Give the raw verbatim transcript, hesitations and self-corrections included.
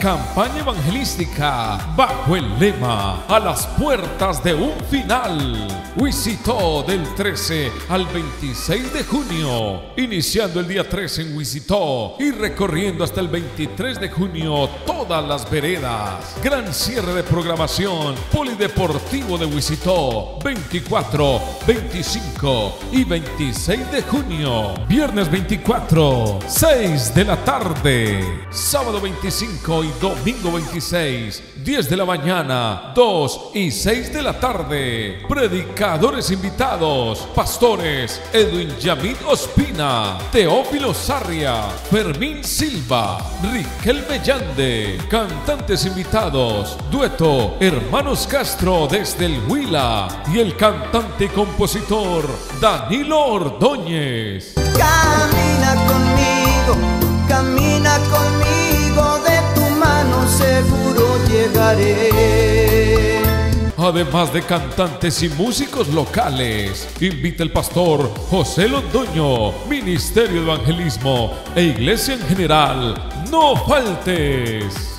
campaña evangelística bajo el lema A las puertas de un final. Wisitó del trece al veintiséis de junio, iniciando el día trece en Wisitó y recorriendo hasta el veintitrés de junio todas las veredas. Gran cierre de programación polideportivo de Wisitó, veinticuatro, veinticinco y veintiséis de junio. Viernes veinticuatro, seis de la tarde. Sábado veinticinco y domingo veintiséis, diez de la mañana, dos y seis de la tarde. Predicadores invitados: pastores Edwin Yamid Ospina, Teófilo Sarria, Fermín Silva, Riquel Mellande. Cantantes invitados: dueto Hermanos Castro desde el Huila y el cantante y compositor Danilo Ordóñez. Camina conmigo, camina conmigo, de tu mano seguro llegaré. Además de cantantes y músicos locales, invita el pastor José Londoño, Ministerio de Evangelismo e Iglesia en general. ¡No faltes!